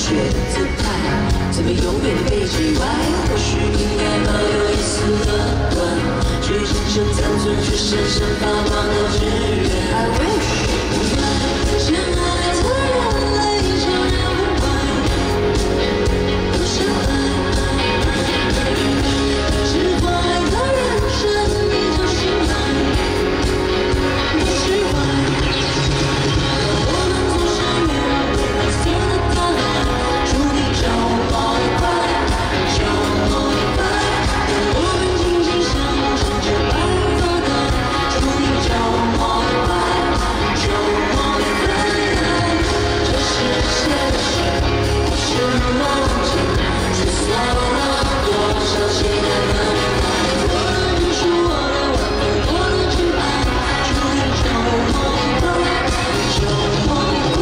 确的姿态，怎么永远被击败？或许应该保有一丝乐观，去真正残存，去闪闪发光的志愿。I wish 相爱的人类悄然无怪，不相爱，释怀的人生依旧醒来，不释怀。我们总是越过蓝色的大海，祝你周末愉快，周末愉快。我们紧紧相拥，乘着白云发呆，祝你周末愉快，周末愉快。这是现实，不是梦境，却送了多少期待和未来。我的认输，我的挽回，我的挚爱，祝你周末愉快，周末愉快。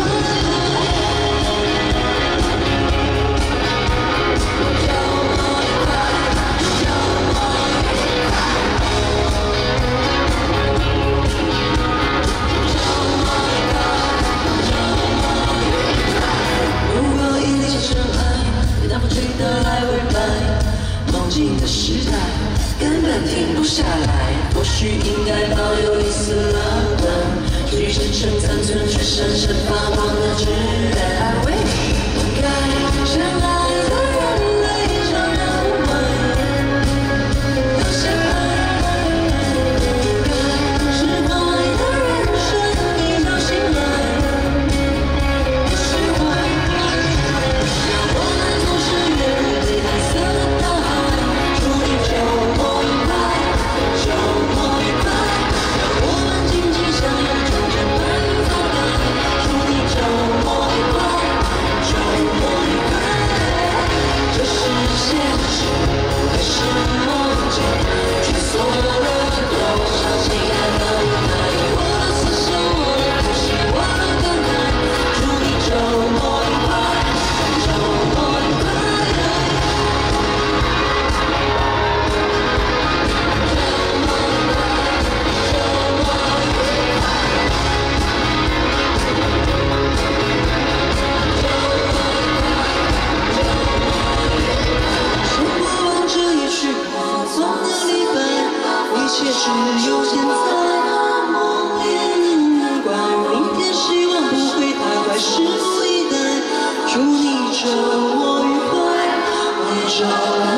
如果一定是真爱，别当风吹得来回摆，梦境的时代根本停不下来。或许应该保有一丝乐观，去真正残存，去闪闪发光的志愿。I wish 应该相爱的人类悄然无怪，不相爱，释怀的人生一觉醒来，不释怀。我们总是跃入最蓝色的大海，祝你周末愉快，周末愉快。我们紧紧相拥，乘着白云发呆，祝你周末愉快，周末愉快。这是现实，还是梦境？却送了多少期待和未来？我的思想，我的呼吸，我的感慨，祝你周末愉快，周末愉快。生活往这一去，我总要离开，一切只有现在。梦里难怪，明天希望不会太坏，拭目以待。祝你周末愉快，周末。